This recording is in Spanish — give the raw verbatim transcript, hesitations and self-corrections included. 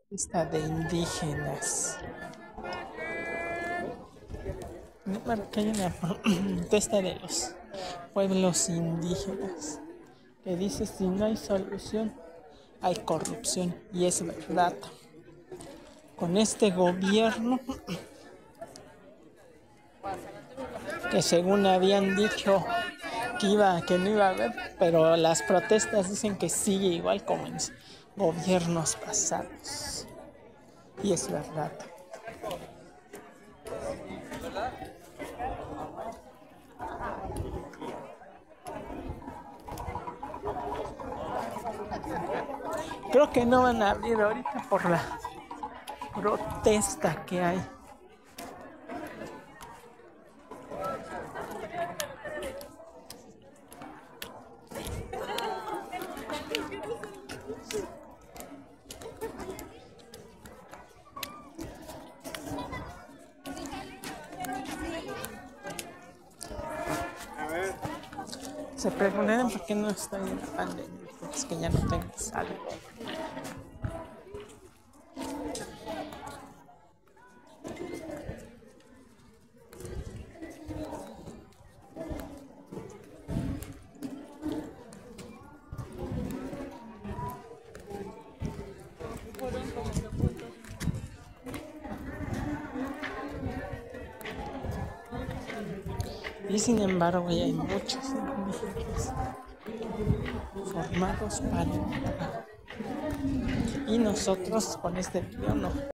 Esta de indígenas. No, bueno, que hay una protesta de los pueblos indígenas que dice: si no hay solución, hay corrupción. Y es verdad. Con este gobierno, que según habían dicho que iba, que no iba a haber, pero las protestas dicen que sigue igual como en gobiernos pasados. Y es verdad. Creo que no van a abrir ahorita por la protesta que hay. Se preguntarán por qué no estoy en la pandemia. Es que ya no tengo salud. Y sin embargo ya hay muchos indígenas formados para el trabajo. Y nosotros con este video no.